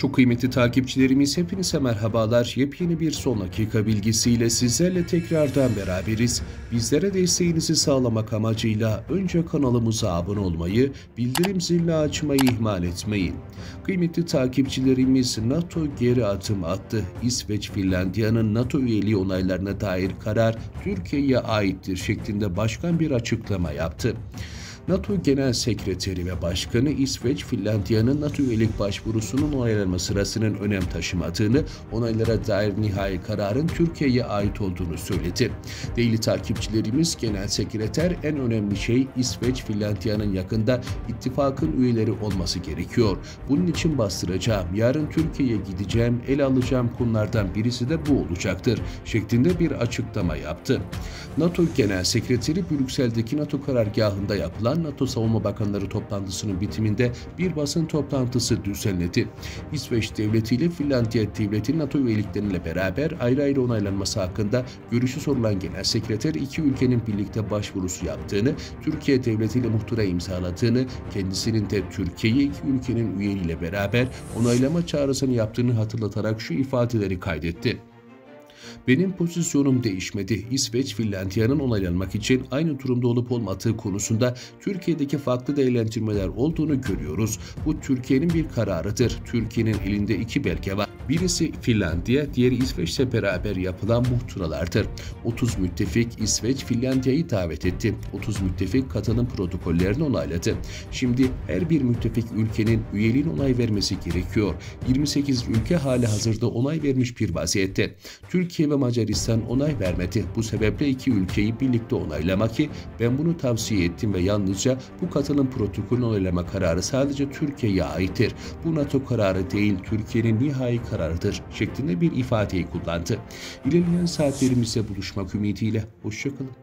Çok kıymetli takipçilerimiz, hepinize merhabalar. Yepyeni bir son dakika bilgisiyle sizlerle tekrardan beraberiz. Bizlere desteğinizi sağlamak amacıyla önce kanalımıza abone olmayı, bildirim zilini açmayı ihmal etmeyin. Kıymetli takipçilerimiz, NATO geri adım attı. İsveç, Finlandiya'nın NATO üyeliği onaylarına dair karar Türkiye'ye aittir şeklinde başkan bir açıklama yaptı. NATO Genel Sekreteri ve Başkanı İsveç, Finlandiya'nın NATO üyelik başvurusunun onaylanma sırasının önem taşımadığını, onaylara dair nihai kararın Türkiye'ye ait olduğunu söyledi. Değerli takipçilerimiz, Genel Sekreter en önemli şey İsveç, Finlandiya'nın yakında ittifakın üyeleri olması gerekiyor. Bunun için bastıracağım, yarın Türkiye'ye gideceğim, ele alacağım konulardan birisi de bu olacaktır şeklinde bir açıklama yaptı. NATO Genel Sekreteri Brüksel'deki NATO karargahında yapılan NATO Savunma Bakanları toplantısının bitiminde bir basın toplantısı düzenledi. İsveç Devleti ile Finlandiya Devleti NATO üyelikleriyle beraber ayrı ayrı onaylanması hakkında görüşü sorulan Genel Sekreter, iki ülkenin birlikte başvurusu yaptığını, Türkiye Devleti ile muhtıra imzaladığını, kendisinin de Türkiye'yi iki ülkenin üyeliğiyle beraber onaylama çağrısını yaptığını hatırlatarak şu ifadeleri kaydetti. Benim pozisyonum değişmedi. İsveç, Finlandiya'nın onaylanmak için aynı durumda olup olmadığı konusunda Türkiye'deki farklı değerlendirmeler olduğunu görüyoruz. Bu Türkiye'nin bir kararıdır. Türkiye'nin elinde iki belge var. Birisi Finlandiya, diğeri İsveç'le beraber yapılan muhtıralardır. 30 müttefik İsveç, Finlandiya'yı davet etti. 30 müttefik katılım protokollerini onayladı. Şimdi her bir müttefik ülkenin üyeliğine onay vermesi gerekiyor. 28 ülke halihazırda onay vermiş bir vaziyette. Türkiye ve Macaristan onay vermedi. Bu sebeple iki ülkeyi birlikte onaylama ki ben bunu tavsiye ettim ve yalnızca bu katılım protokolünü onaylama kararı sadece Türkiye'ye aittir. Bu NATO kararı değil, Türkiye'nin nihai kararıdır şeklinde bir ifadeyi kullandı. İlerleyen saatlerimizde buluşmak ümidiyle. Hoşça kalın.